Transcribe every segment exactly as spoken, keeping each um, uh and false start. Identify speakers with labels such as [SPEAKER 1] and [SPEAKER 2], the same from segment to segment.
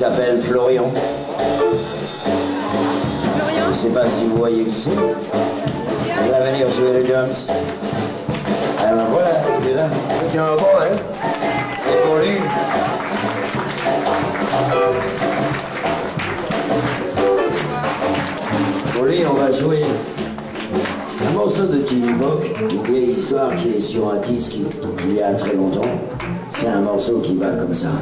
[SPEAKER 1] s'appelle Florian.
[SPEAKER 2] Florian?
[SPEAKER 1] Je sais pas si vous voyez qui c'est. Il va venir jouer le drums. Alors voilà, il est là.
[SPEAKER 3] C'est un bon, hein? C'est pour lui.
[SPEAKER 1] Pour lui, on va jouer un morceau de Bock, une vieille histoire qui est sur un disque il y a très longtemps. C'est un morceau qui va comme ça.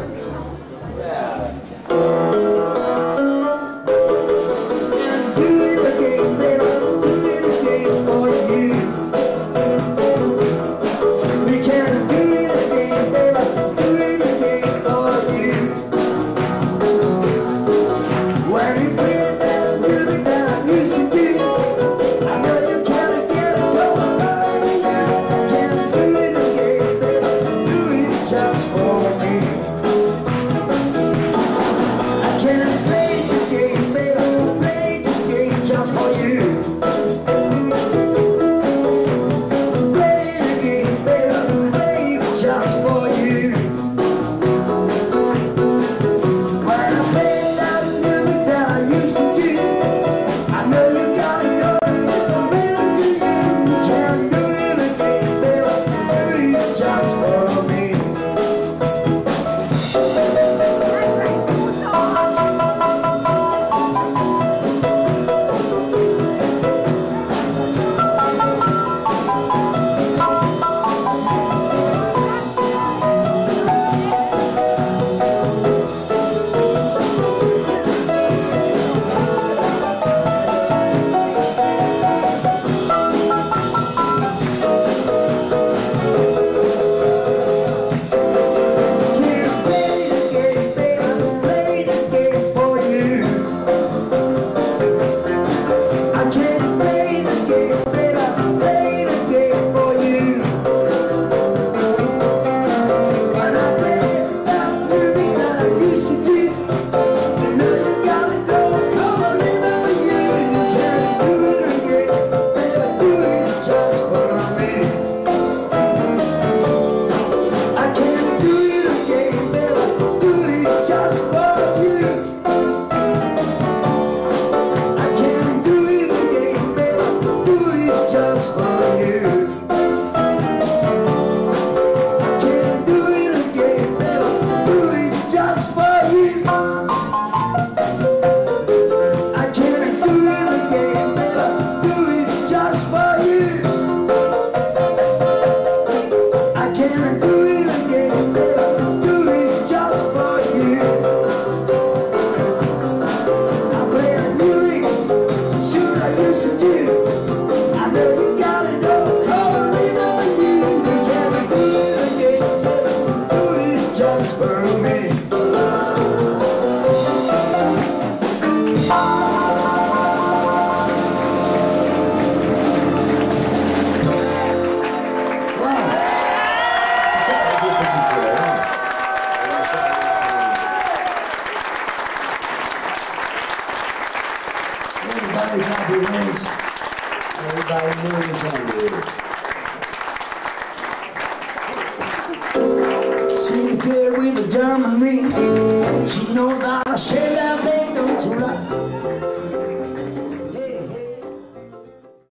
[SPEAKER 1] Everybody clap your hands. Everybody move your hands. She could with the German ring. She knows that I share that.